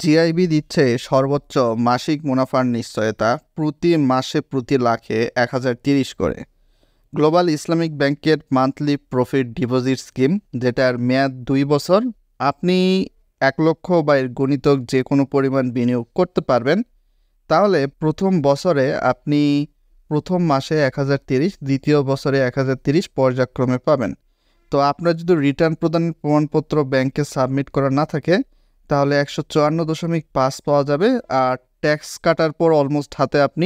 GIB দিচ্ছে সর্বোচ্চ মাসিক মুনাফার নিশ্চয়তা প্রতি মাসে প্রতি লাখে 1030 করে। গ্লোবাল ইসলামিক ব্যাংকের মান্থলি প্রফিট ডিপোজিট স্কিম, যেটার মেয়াদ 2 বছর। আপনি 1 লক্ষ বা এর গুণিতক যে কোনো পরিমাণ বিনিয়োগ করতে পারবেন। তাহলে প্রথম বছরে আপনি প্রথম মাসে 1030, দ্বিতীয় বছরে 1030 পর্যায়ক্রমে পাবেন। তো আপনার যদি রিটার্ন প্রদানের প্রমাণপত্র ব্যাংকে সাবমিট করা না থাকে তাহলে 154.5 পাওয়া যাবে, আর ট্যাক্স কাটার পর অলমোস্ট হাতে আপনি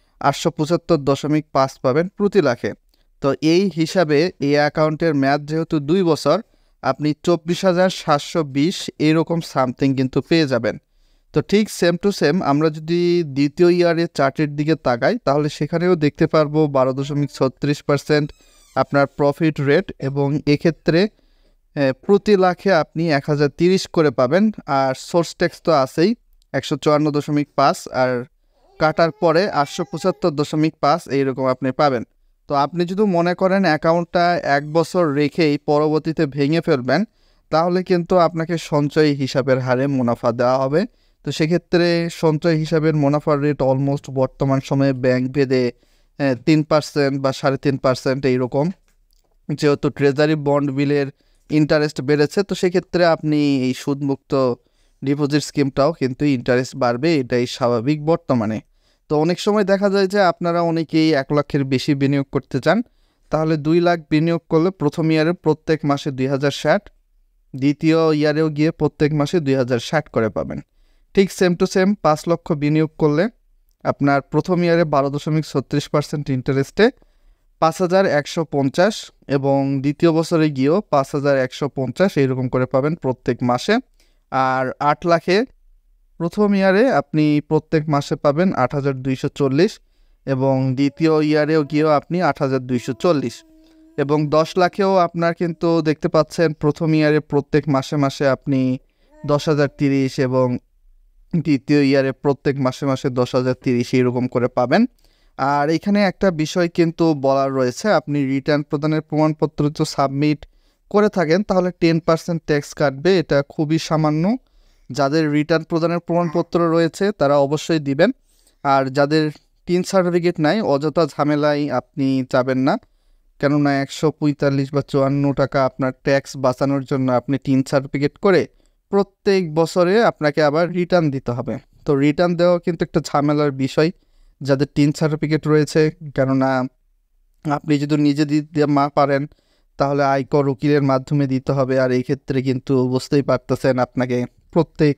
875.5 পাবেন প্রতি লাখে। তো এই হিসাবে এই অ্যাকাউন্টের মেয়াদ যেহেতু 2 বছর, আপনি 24,720 এইরকম সামথিং কিন্তু পেয়ে যাবেন। তো ঠিক সেম টু সেম আমরা যদি দ্বিতীয় ইয়ারের চার্টের দিকে তাকাই তাহলে সেখানেও দেখতে পারবো 12.36% আপনার প্রফিট রেট, এবং এক্ষেত্রে প্রতি লাখে আপনি 1030 করে পাবেন। আর সোর্স ট্যাক্স তো আছেই 154.5, আর কাটার পরে 875.5 এইরকম আপনি পাবেন। তো আপনি যদি মনে করেন অ্যাকাউন্টটা 1 বছর রেখেই পরবর্তীতে ভেঙে ফেলবেন, তাহলে কিন্তু আপনাকে সঞ্চয় হিসাবের হারে মুনাফা দেওয়া হবে। তো সেক্ষেত্রে সঞ্চয় হিসাবের মুনাফার রেট অলমোস্ট বর্তমান সময়ে ব্যাংক ভেদে 3% বা 3.5% এইরকম। যেহেতু ট্রেজারি বন্ড বিলের ইন্টারেস্ট বেড়েছে, তো সেক্ষেত্রে আপনি এই সুদমুক্ত ডিপোজিট স্কিমটাও কিন্তু ইন্টারেস্ট বাড়বে, এটাই স্বাভাবিক বর্তমানে। তো অনেক সময় দেখা যায় যে আপনারা অনেকেই 1 লাখের বেশি বিনিয়োগ করতে চান, তাহলে 2 লাখ বিনিয়োগ করলে প্রথম ইয়ারে প্রত্যেক মাসে 2060, দ্বিতীয় ইয়ারেও গিয়ে প্রত্যেক মাসে 2060 করে পাবেন। ঠিক সেম টু সেম 5 লক্ষ বিনিয়োগ করলে আপনার প্রথম ইয়ারে 12.36% ইন্টারেস্টে 5,150, এবং দ্বিতীয় বছরে গিয়েও 5,150 এইরকম করে পাবেন প্রত্যেক মাসে। আর 8 লাখে প্রথম ইয়ারে আপনি প্রত্যেক মাসে পাবেন 8,240, এবং দ্বিতীয় ইয়ারেও গিয়েও আপনি 8,240, এবং 10 লাখেও আপনার কিন্তু দেখতে পাচ্ছেন প্রথম ইয়ারে প্রত্যেক মাসে মাসে আপনি 10,030, এবং দ্বিতীয় ইয়ারে প্রত্যেক মাসে মাসে 10,030 এইরকম করে পাবেন। আর এখানে একটা বিষয় কিন্তু বলার রয়েছে, আপনি রিটার্ন প্রদানের প্রমাণপত্র তো সাবমিট করে থাকেন তাহলে 10% ট্যাক্স কাটবে, এটা খুবই সামান্য। যাদের রিটার্ন প্রদানের প্রমাণপত্র রয়েছে তারা অবশ্যই দিবেন, আর যাদের টিন সার্টিফিকেট নাই অযথা ঝামেলায় আপনি যাবেন না, কেননা 145 বা 54 টাকা আপনার ট্যাক্স বাঁচানোর জন্য আপনি টিন সার্টিফিকেট করে প্রত্যেক বছরে আপনাকে আবার রিটার্ন দিতে হবে। তো রিটার্ন দেওয়া কিন্তু একটা ঝামেলার বিষয় যাদের টিন সার্টিফিকেট রয়েছে, কেননা আপনি যদি নিজে দিতে পারেন তাহলে আয়কর উকিলের মাধ্যমে দিতে হবে, আর এই ক্ষেত্রে কিন্তু বুঝতেই পারতেছেন আপনাকে প্রত্যেক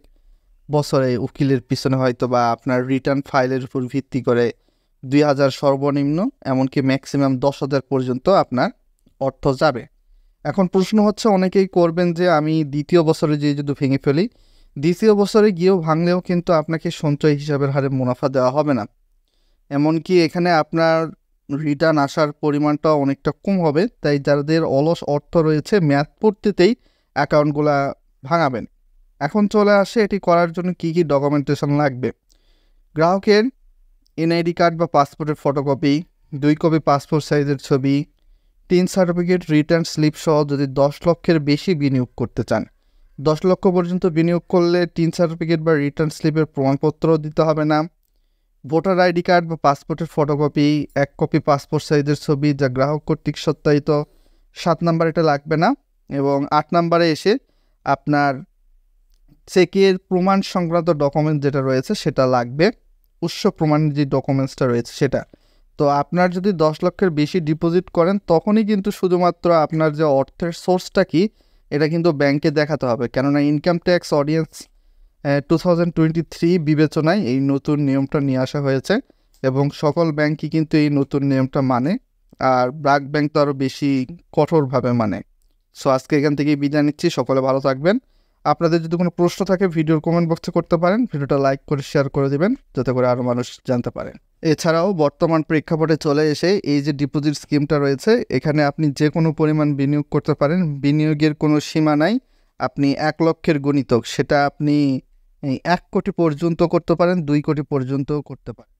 বছরে উকিলের পিছনে হয়তো বা আপনার রিটার্ন ফাইলের উপর ভিত্তি করে 2,000 সর্বনিম্ন, এমনকি ম্যাক্সিমাম 10,000 পর্যন্ত আপনার অর্থ যাবে। এখন প্রশ্ন হচ্ছে অনেকেই করবেন যে আমি দ্বিতীয় বছরে যে যদি ভেঙে ফেলি, দ্বিতীয় বছরে গিয়েও ভাঙলেও কিন্তু আপনাকে সঞ্চয় হিসাবের হারে মুনাফা দেওয়া হবে না, এমনকি এখানে আপনার রিটার্ন আসার পরিমাণটা অনেকটা কম হবে। তাই যাদের অলস অর্থ রয়েছে মেয়াদ পূর্তিতেই অ্যাকাউন্টগুলা ভাঙাবেন। এখন চলে আসে এটি করার জন্য কি কি ডকুমেন্টেশন লাগবে। গ্রাহকের এনআইডি কার্ড বা পাসপোর্টের ফটোকপি, 2 কপি পাসপোর্ট সাইজের ছবি, টিন সার্টিফিকেট, রিটার্ন স্লিপ সহ যদি 10 লক্ষের বেশি বিনিয়োগ করতে চান, 10 লক্ষ পর্যন্ত বিনিয়োগ করলে টিন সার্টিফিকেট বা রিটার্ন স্লিপের প্রমাণপত্র দিতে হবে না। ভোটার আইডি কার্ড বা পাসপোর্টের ফটোকপি, 1 কপি পাসপোর্ট সাইজের ছবি যা গ্রাহক কর্তৃক সত্যায়িত, 7 নাম্বার এটা লাগবে না। এবং 8 নাম্বারে এসে আপনার চেকের প্রমাণ সংক্রান্ত ডকুমেন্ট যেটা রয়েছে সেটা লাগবে, উৎস প্রমাণের যে ডকুমেন্টসটা রয়েছে সেটা। তো আপনার যদি 10 লক্ষের বেশি ডিপোজিট করেন তখনই কিন্তু শুধুমাত্র আপনার যে অর্থের সোর্সটা কি এটা কিন্তু ব্যাংকে দেখাতে হবে, কেননা ইনকাম ট্যাক্স অডিয়েন্স 2023 বিবেচনায় এই নতুন নিয়মটা নিয়ে আসা হয়েছে, এবং সকল ব্যাংকই কিন্তু এই নতুন নিয়মটা মানে, আর ব্র্যাক ব্যাংক তো আরও বেশি কঠোরভাবে মানে। সো আজকে এখান থেকেই বিদায় নিচ্ছি, সকলে ভালো থাকবেন। আপনাদের যদি কোনো প্রশ্ন থাকে ভিডিওর কমেন্ট বক্সে করতে পারেন, ভিডিওটা লাইক করে শেয়ার করে দেবেন যাতে করে আরও মানুষ জানতে পারে। এছাড়াও বর্তমান প্রেক্ষাপটে চলে এসে এই যে ডিপোজিট স্কিমটা রয়েছে এখানে আপনি যে কোনো পরিমাণ বিনিয়োগ করতে পারেন, বিনিয়োগের কোনো সীমা নাই। আপনি 1 লক্ষের গুণিতক সেটা আপনি 1 কোটি পর্যন্ত করতে পারেন, 2 কোটি পর্যন্তও করতে পারেন।